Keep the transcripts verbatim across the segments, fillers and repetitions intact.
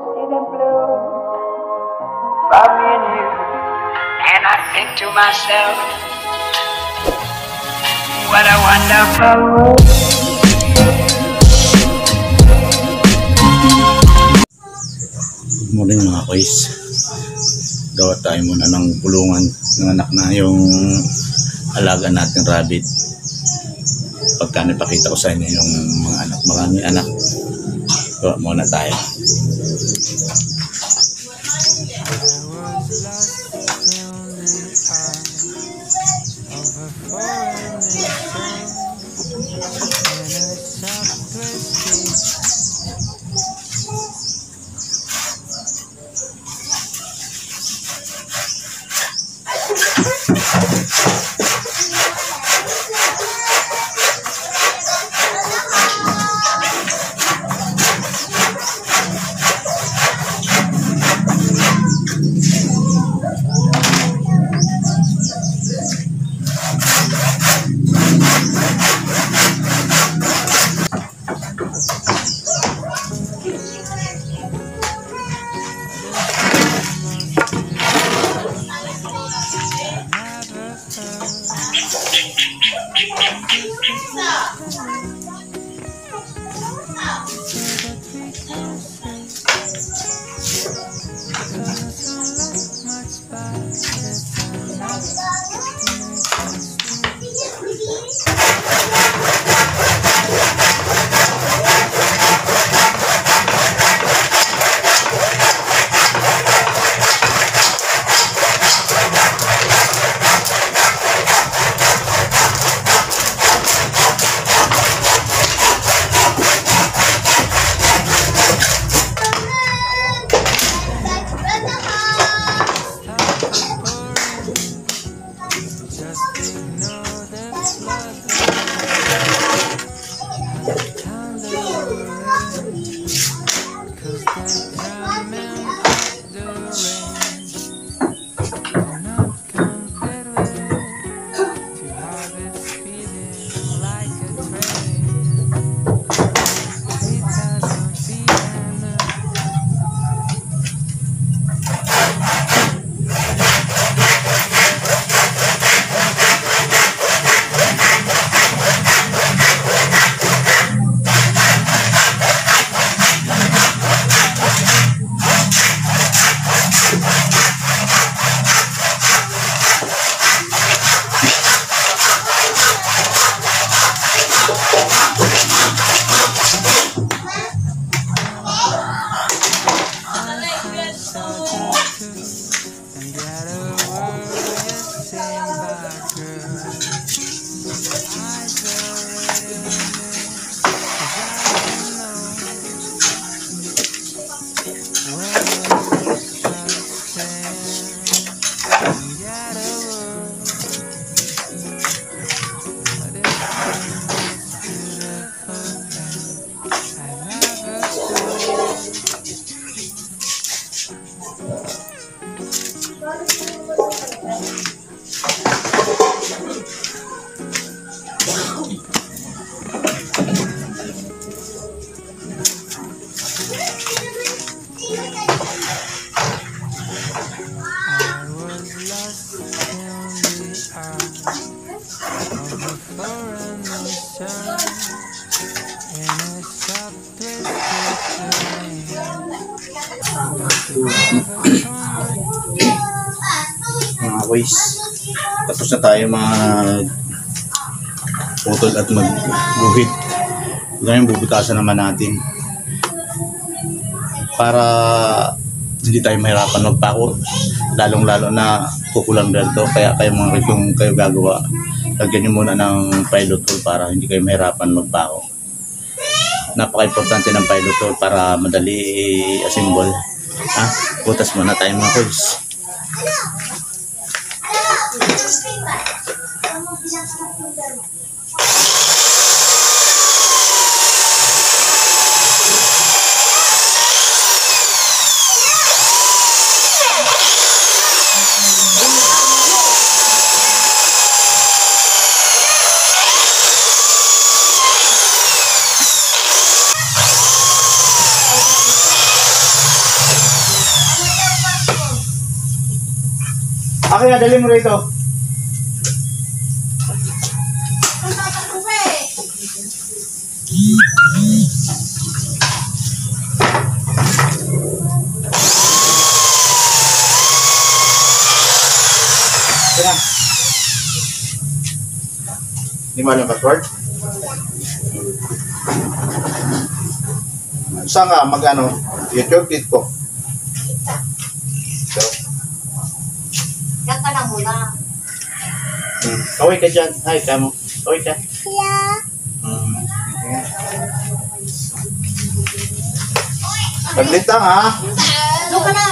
drifted in blue from me and you, and I think to myself, what a wonderful world. Good morning mga kois. Gawa tayo muna ng pulungan ng anak na yung alaga natin rabbit. Pagka napakita ko sa inyo yung mga anak, maraming anak. Gawa muna tayo. Mga boys, tapos na tayo mag putol at magguhit. Ngayon bubutasan naman natin para hindi tayo mahirapan magpako, lalong lalo na kukulang dito. Kaya kayo mga kois, kung kayo gagawa, lagyan nyo muna ng pilot tool para hindi kayo mahirapan magpako. Napaka-importante ng pilot tool para madali assemble. Ha? Butas muna tayo mga kois. kuya, dali mo rito. Kaya. Hindi mo alam yung password? Saan nga mag-ano? YouTube dito. So, Yan ka na muna. hmm. Kaway ka dyan. Hi, kamo. Kaway ka. Yeah. Hmm. Saglit lang ha. Doon ka na.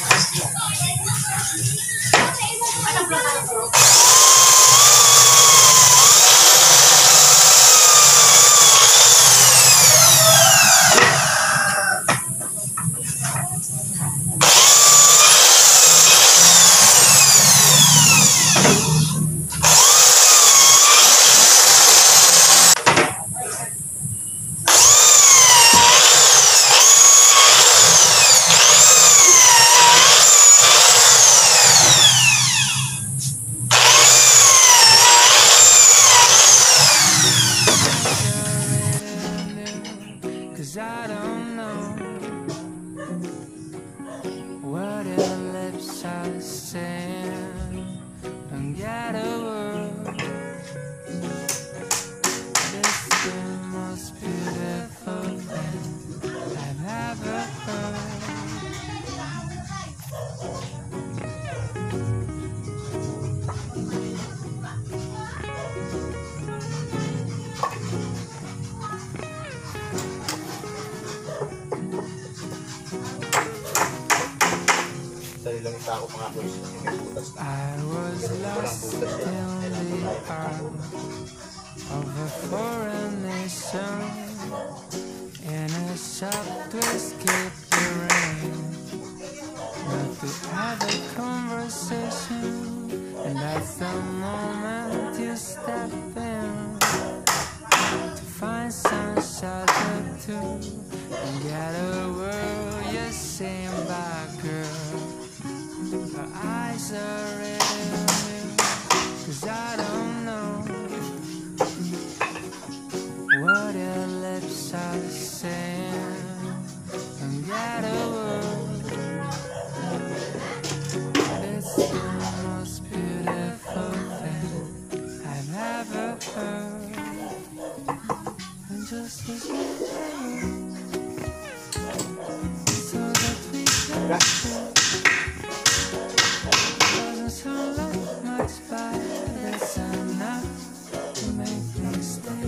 Cause I don't know what your lips are saying. Don't get a word. It's the most beautiful thing I've ever heard. Dali lang isa ako mga boys kasi may butas na. I was lost in the arms of a foreign nation, in a shop to escape the rain, not to have a conversation, and that's the moment you step in to find some shelter too, and get a word you say back, girl. Her eyes are reading me, cause I don't know what your lips are saying. And get a word. It's the most beautiful thing I've ever heard. And just as we so that we can doesn't sound like much, but it's enough to make me stay.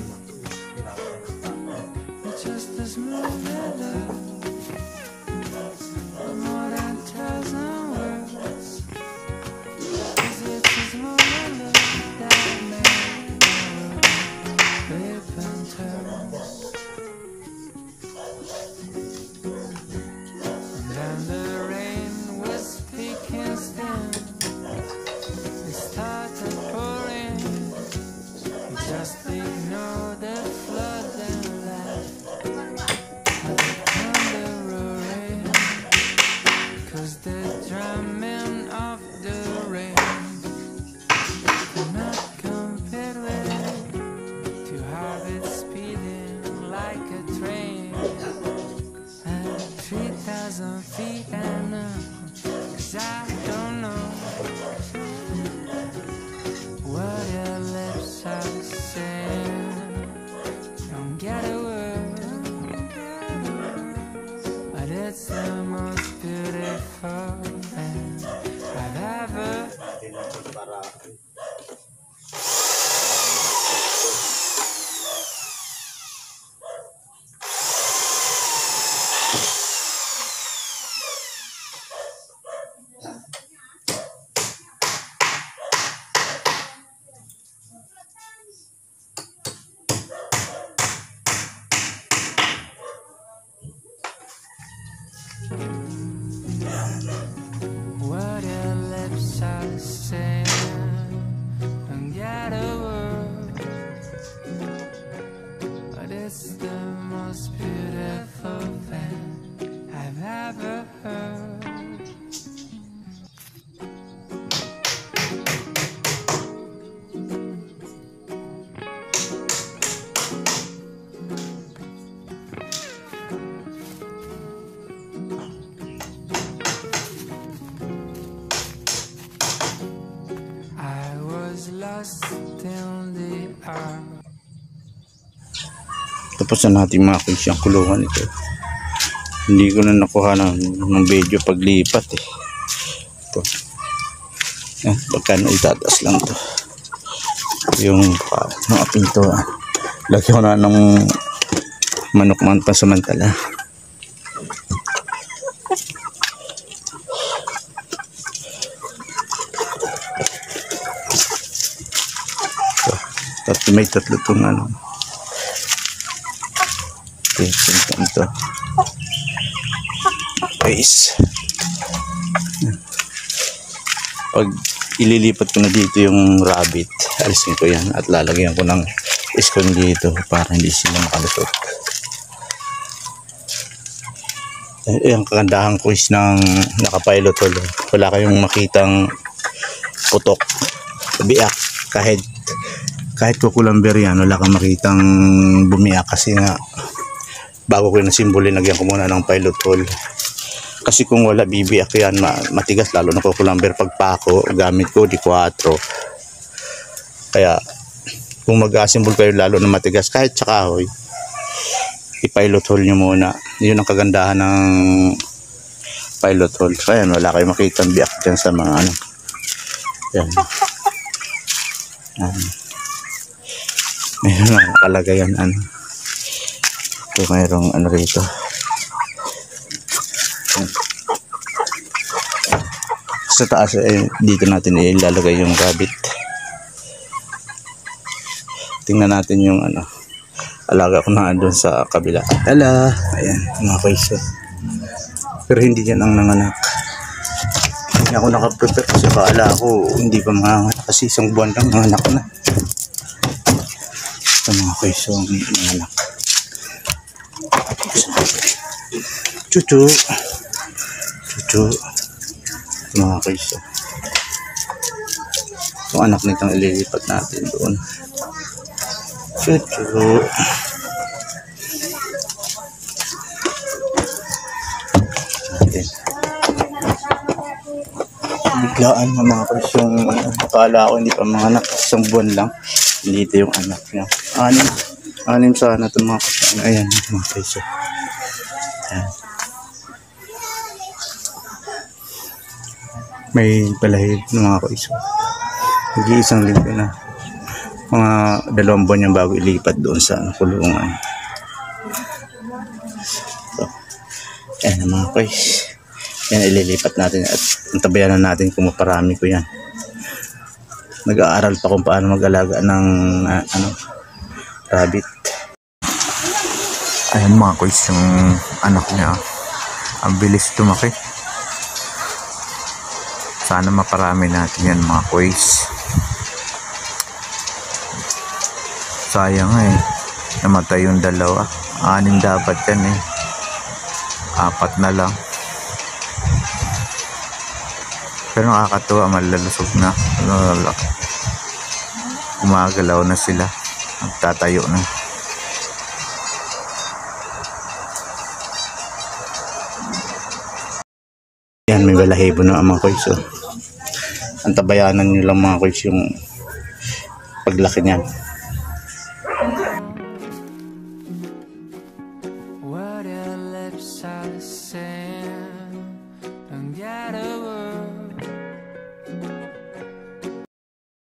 It's just a smooth melody, more than a thousand words. Is it a smooth melody that makes my world flip and turn? And then the rain was speaking still. It started pouring. Just ignore the flood and laugh at the thunder roaring. Cause the drumming of the rain cannot compare with it. To have it speeding like a train at three thousand feet and up. Cause I don't know what your lips are saying. Don't get a word, but it's the most beautiful thing I've ever. Para What your lips are saying. Don't get a word, but it's the most beautiful thing I've ever heard. Tapos na natin mga kuys yung kulungan ito. Hindi ko na nakuha ng, ng video paglipat eh. Ito. Yan, pagkano itataas lang to. Yung uh, mga pintuan. Lagyan ko na ng manok man pasamantala. Tatlo, may tatlo itong ano. Okay, pintuan ito. Guys, pag ililipat ko na dito yung rabbit, alisin ko yan at lalagyan ko ng scone dito para hindi sila makalusot. Eh, ang kagandahan ko is ng nakapilot hole. Wala kayong makitang putok, biak, kahit kahit kukulamber yan, wala kang makitang bumiak kasi nga bago ko yung simbolo, nagyan ko muna ng pilot hole. Kasi kung wala bibiyak yan, matigas lalo na kukulamber. Pagpako, gamit ko di kwatro. Kaya kung mag-assemble kayo lalo na matigas, kahit sa kahoy, i-pilot hole nyo muna. Yun ang kagandahan ng pilot hole. Kaya wala kayo makitang biyak dyan sa mga ano. Yan. Yan. Mayroon na nakalagay yan. Ano. Ito mayroong ano rito. Sa taas eh, dito natin ilalagay yung rabbit. Tingnan natin yung ano, alaga ko na doon sa kabila. Tala, ayan mga kaiso. Pero hindi yan ang nanganak. Hindi ako nakaprepare kasi baala ako hindi pa manganak kasi isang buwan lang nanganak na. Ito mga kaiso ang nanganak. Chuchu. Chuchu. Mga kaiso. Yung anak nitong ililipat natin doon. Chuchu. Natin. Biglaan ng mga kaiso. Akala ko hindi pa mga anak. Isang buwan lang. Dito yung anak niya. Anim. Anim sana itong mga kaiso. Ayan mga kaiso. Ayan. May balahid ng mga kaiso. Nag-iisang linggo na. Mga dalawang buwan yung bago ilipat doon sa kulungan. So, yan mga kais. Yan ililipat natin at antabayan na natin kung maparami ko yan. Nag-aaral pa kung paano mag-alaga ng uh, ano, rabbit. Ayan mga kais yung anak niya. Ang bilis lumaki. Sana maparami natin yan mga kuys. Sayang eh. Namatay yung dalawa. Anim dapat yan eh. Apat na lang. Pero nakakatuwa, malalusog na. Gumagalaw na sila. Nagtatayo na. Yan, may balahibo na mga kuys. Antabayanan nyo lang mga kuys yung paglaki niyan.